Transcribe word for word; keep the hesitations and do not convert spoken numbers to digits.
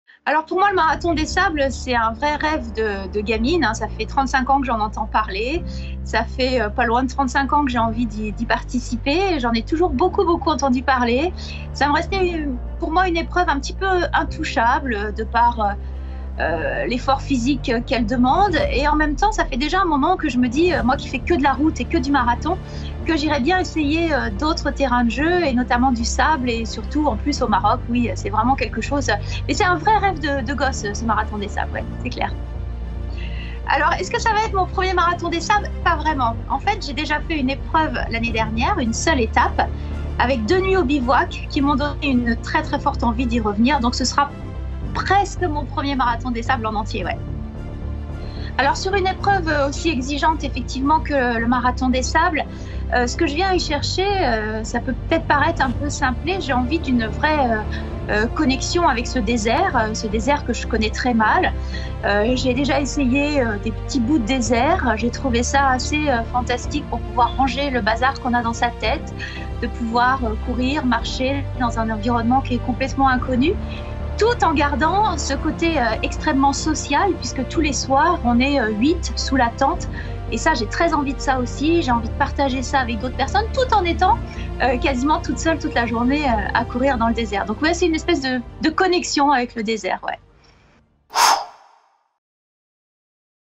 Alors pour moi, le marathon des sables, c'est un vrai rêve de, de gamine, hein. Ça fait trente-cinq ans que j'en entends parler. Ça fait euh, pas loin de trente-cinq ans que j'ai envie d'y d'y participer. J'en ai toujours beaucoup, beaucoup entendu parler. Ça me restait euh, pour moi une épreuve un petit peu intouchable de par euh, euh, l'effort physique qu'elle demande. Et en même temps, ça fait déjà un moment que je me dis, euh, moi qui fais que de la route et que du marathon, que j'irais bien essayer euh, d'autres terrains de jeu et notamment du sable et surtout en plus au Maroc. Oui, c'est vraiment quelque chose. Et c'est un vrai rêve de, de gosse, ce marathon des sables, ouais, c'est clair. Alors, est-ce que ça va être mon premier marathon des sables? Pas vraiment. En fait, j'ai déjà fait une épreuve l'année dernière, une seule étape, avec deux nuits au bivouac qui m'ont donné une très très forte envie d'y revenir. Donc, ce sera presque mon premier marathon des sables en entier, ouais. Alors sur une épreuve aussi exigeante effectivement que le marathon des sables, euh, ce que je viens y chercher, euh, ça peut peut-être paraître un peu simplé, j'ai envie d'une vraie euh, euh, connexion avec ce désert, euh, ce désert que je connais très mal. Euh, j'ai déjà essayé euh, des petits bouts de désert, j'ai trouvé ça assez euh, fantastique pour pouvoir ranger le bazar qu'on a dans sa tête, de pouvoir euh, courir, marcher dans un environnement qui est complètement inconnu, tout en gardant ce côté euh, extrêmement social, puisque tous les soirs, on est euh, huit sous la tente. Et ça, j'ai très envie de ça aussi. J'ai envie de partager ça avec d'autres personnes, tout en étant euh, quasiment toute seule toute la journée euh, à courir dans le désert. Donc ouais, c'est une espèce de, de connexion avec le désert, ouais.